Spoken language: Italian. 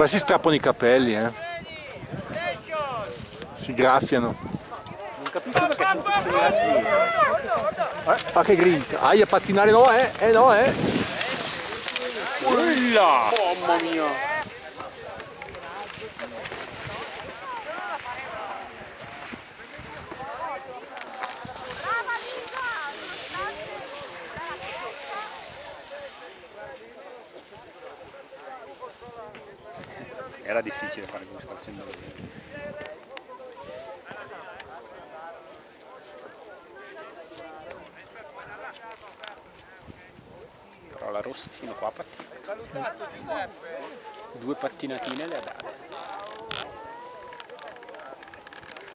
Qua si strappano i capelli, si graffiano. Non capisco perché sono tutti graffi. Ah, che grinta! Aia, pattinare no, no, Ulla! Mamma mia! Era difficile fare come sto facendo vedere. Però la rossa fino qua ha pattinato. 2 pattinatine le ha date.